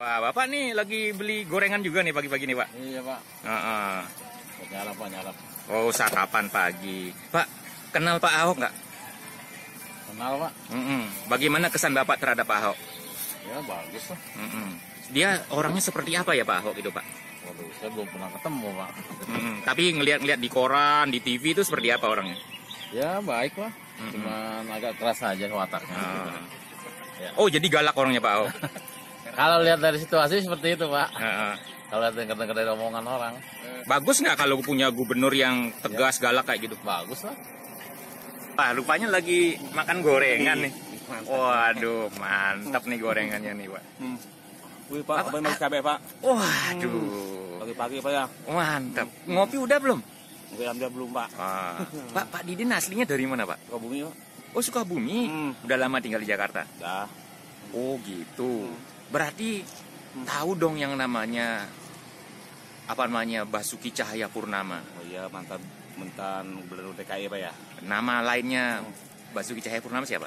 Wah, Bapak nih lagi beli gorengan juga nih pagi-pagi nih, Pak? Iya, Pak. Heeh. Nyalap, Pak, nyalap. Oh, sarapan pagi. Pak, kenal Pak Ahok nggak? Kenal, Pak. Bagaimana kesan Bapak terhadap Pak Ahok? Ya, bagus lah. Dia orangnya seperti apa ya Pak Ahok itu, Pak? Waduh, saya belum pernah ketemu, Pak. Tapi ngelihat-ngelihat di koran, di TV itu seperti apa orangnya? Ya, baik lah. Cuman agak keras aja wataknya. Ya. Oh, jadi galak orangnya Pak Ahok? Kalau lihat dari situasi seperti itu, Pak. Heeh. Kalau lihat dengar dari omongan orang, Bagus nggak kalau punya gubernur yang tegas, galak kayak gitu? bagus lah. Pak, rupanya lagi makan gorengan nih. Waduh, mantap nih gorengannya nih, Pak. Wih Pak, apa yang cabai Pak? Waduh, Pagi-pagi Pak ya? mantap. Ngopi udah belum? Alhamdulillah belum Pak. Pak Didin aslinya dari mana, Pak? Sukabumi Pak. Oh, Sukabumi. Udah lama tinggal di Jakarta? Dah. Oh, gitu. Berarti tahu dong yang namanya Basuki Cahayapurnama. Oh iya, mantan gubernur DKI Pak ya? Nama lainnya Basuki Cahayapurnama siapa?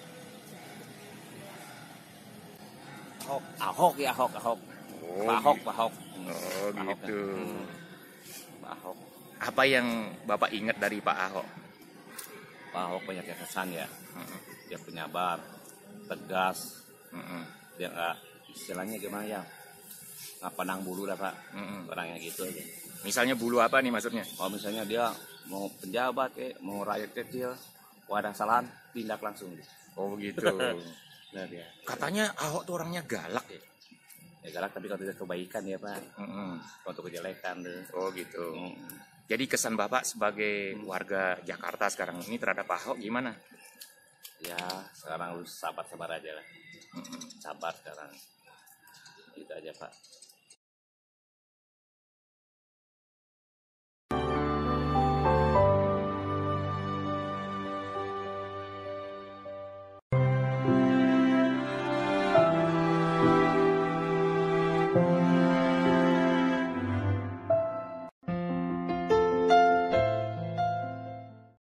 Ahok ya, Ahok. Oh, Pak Ahok. Oh, gitu. Pak Ahok. Apa yang Bapak ingat dari Pak Ahok? Pak Ahok banyak yang kesan ya. Dia penyabar, tegas. Dia nggak, istilahnya gimana ya? Nggak pandang bulu lah Pak. Orangnya gitu aja. Misalnya bulu apa nih maksudnya? Kalau misalnya dia mau penjabat mau rakyat kecil, wadah salahan, tindak langsung. Oh, begitu. Nah dia. Katanya Ahok tuh orangnya galak ya? Ya galak tapi kalau tidak kebaikan ya Pak. Untuk kejelekan tuh. Oh, gitu. Jadi kesan Bapak sebagai warga Jakarta sekarang ini terhadap Ahok gimana? Ya sekarang lu sabar aja lah. Sabar sekarang. Gitu aja Pak.